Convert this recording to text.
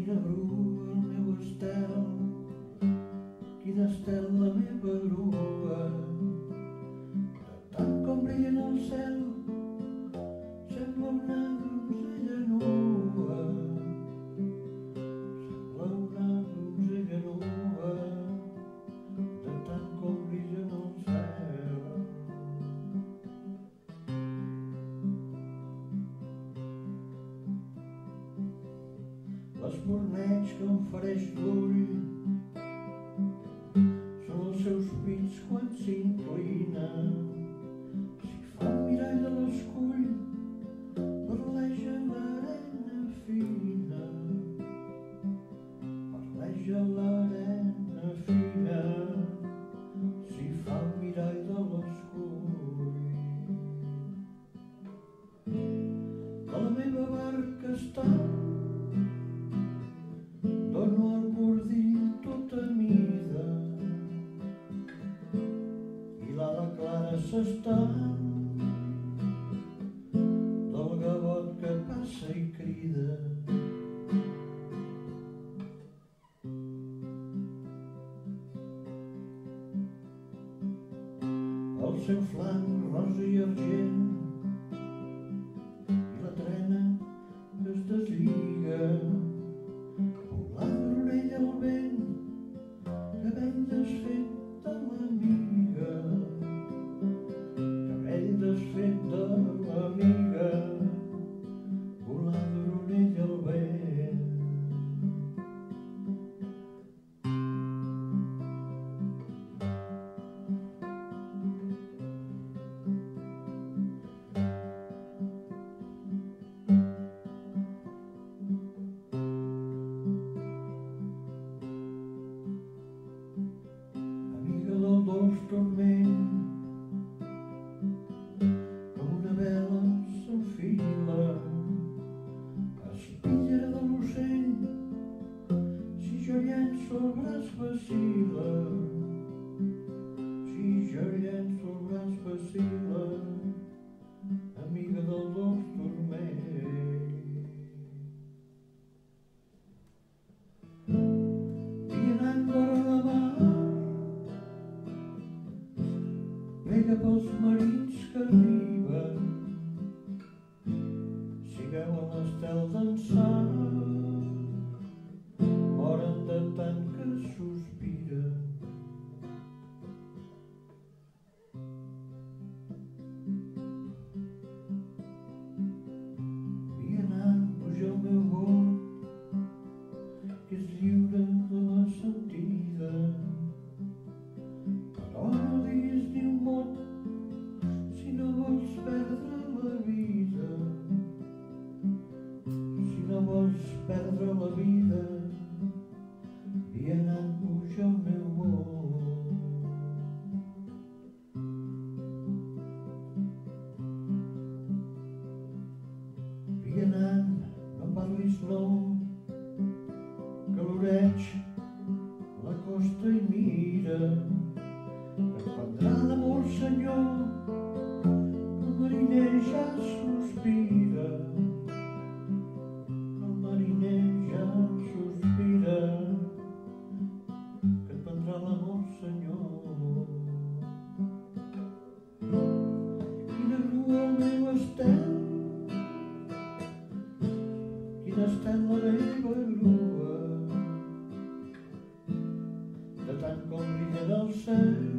Quina grua el meu estel, quin estel la meva grua. De tant com brilla en el cel, sembla una donzella nua. Sembla una donzella nua, de tant com brilla en el cel. L'esborneig que em fareix l'ull són els seus pits quan s'inclina. Si fa el mirall de l'escull, parleja l'arena fina. Parleja l'arena fina, si fa el mirall de l'escull. A la meva barca està dono el cordill tota mida i l'ala clara s'està del gavot que passa i crida. Al seu flanc rosa i argent i la trena que es deslliga. El vent, cabell desfet de l'amiga, cabell desfet de l'amiga, volant d'oronell al vent. Dolç turment, com una vela s'enfila, espitllera de l'ocell, si jo llenço el braç vacila, si jo llenço el braç vacila, amiga del dolç turment. Vianant vora la mar, prega pels marins que arriben, si veuen l'estel dansar, moren de tant que sospiren. Vianant puja el meu bot, que és lliure de la sentida, però no diguis ni un mot si no vols perdre la vida. Si no vols perdre la vida, vianant puja el meu bot. Vianant, no parlis no, que l'oreig la costa i mira, que prendrà d'amor senyor, que el mariner ja sospira, que el mariner ja sospira, que et prendrà l'amor senyor. Quina grua el meu estel, quin estel la meva grua, de tant com brilla del cel.